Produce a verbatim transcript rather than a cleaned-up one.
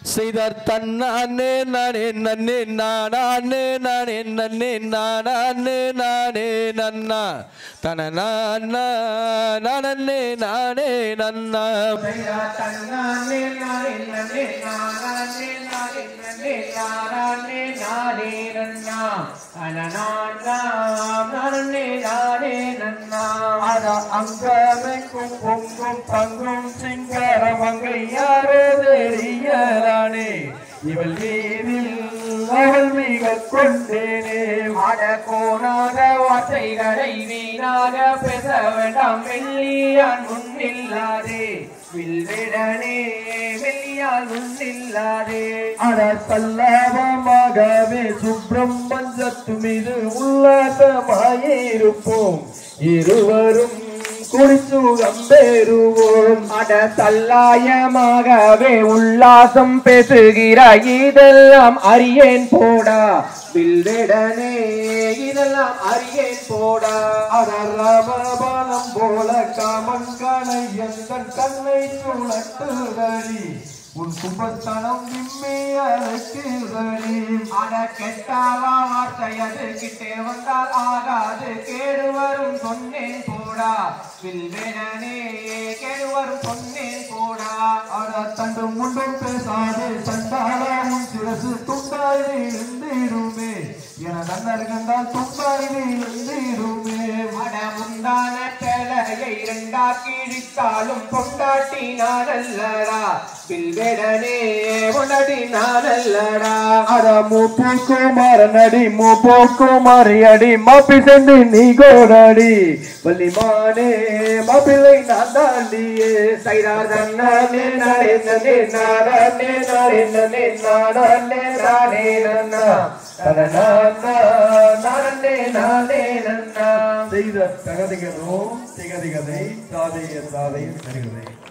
செய்தார் தன்னானே நானே நன்னே நானே நானே நன்னே நானே நானே நன்னா தன நானே நானே நன்னா தன்னானே நானே நன்னே நானே நானே நன்னே நானே நானே நன்னா அனநானா நானே நானே நன்னா அத அங்கமெங்கும் பொங்கும் பங்கும் சிங்கர மங்கையாரே தெரியலானே இவள் மீதில் அவள் மிக கொண்டேனே அட கோணாத வார்த்தைகளை வீணாக பேச வேண்டாம் வெள்ளியான் முன்னில்லாதே வில்விடனே வெள்ளியால் முன்னில்லாதே அட சல்லாபமாகவே சுப்பிரமஞ்சத்து மீது உல்லாசமாயிருப்போம் இருவரும் குடிச்சுகம் பெறுவோம் அட தல்லாயமாகவே உல்லாசம் பேசுகிறாய் இதெல்லாம் அறியேன் போடா வில்விடனே இதெல்லாம் அறியேன் போடா அட ராமபானம் போல காமன் கணை எந்தன் கண்ணை சுழட்டுதடி உன் கும்பஸ்தனம் விம்மி அழைக்குதடி அட கெட்டாவா வார்த்தை அது கிட்டே வந்தால் ஆகாது கேடு வரும் சொன்னேன் போடா வில்விடனே கேடு வரும் சொன்னேன் போடா அட தண்டும் முண்டும் பேசாது சண்டாலும் சிரசு துண்டாய் இருந்திடுமே என தன்னர் கண்டால் துண்டாய் இருந்திடுமே அட முந்தான கிளையை இரண்டா கிழித்தாலும் பொண்டாட்டி நானல்லடா வில்விடனே உனடி நானல்லடா அட மூப்பு மரநடி மூப்பு மறியடி மாப்பி சென்று நீ கோடடி வள்ளிமானே மாப்பிள்ளை நான் தாண்டியே சைரார் தன்னானே நானே நன்னே நானே நானே நன்னே நானே நானே நன்னா தனநானா நானே நானே நன்னா செய்த தகதிகளும் திகதிகதை சாதைய சாதையும் தருகிறேன்.